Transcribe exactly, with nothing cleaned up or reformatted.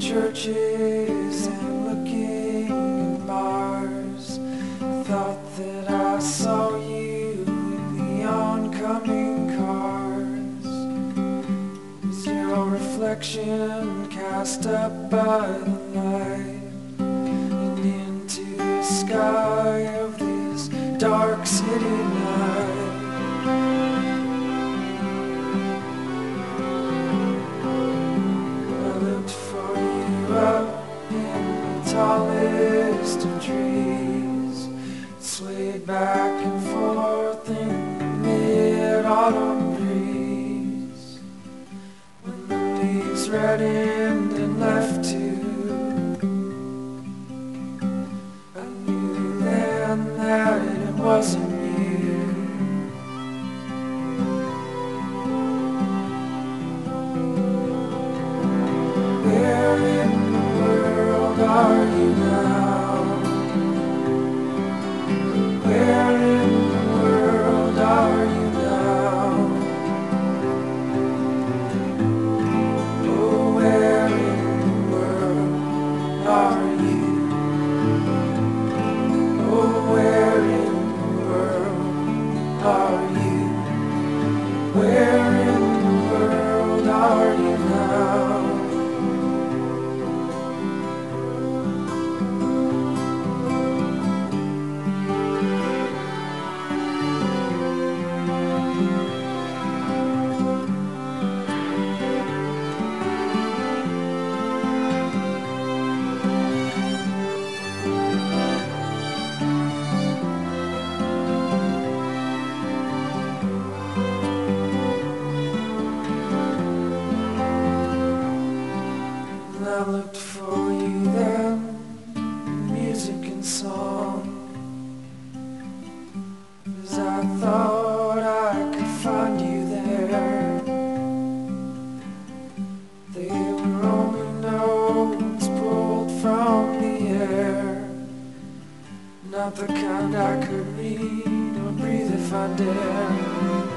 churches and looking at Mars. I thought that I saw you in the oncoming cars. Was your reflection cast up by the light and into the sky of this dark city night? Up in the tallest of trees, swayed back and forth in the mid-autumn breeze. When the leaves reddened and left too, I knew then that it wasn't you. Where in are you now? Where in the world are you now? Oh, where in the world are you? Oh, where in the world are you? Where in the world are you now? I looked for you then, in music and song, 'cause I thought I could find you there. They were only notes pulled from the air, not the kind I could read or breathe if I dared.